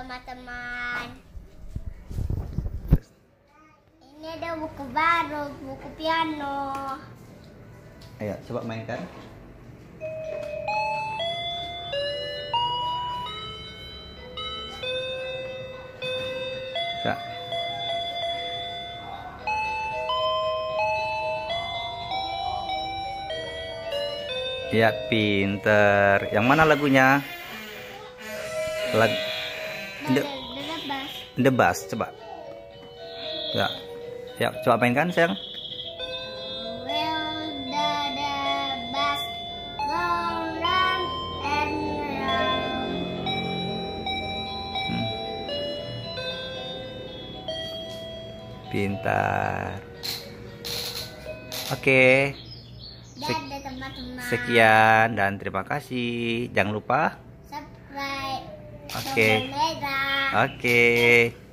teman-teman. Ini ada buku baru, buku piano. Ayo, coba mainkan. Ya. Ya, pinter. Yang mana lagunya? The Bass, coba. Ya. Ya, coba mainkan, sayang. Pintar. Oke. Dadah teman-teman. Sekian dan terima kasih. Jangan lupa subscribe. Oke. Tombol merah. Oke.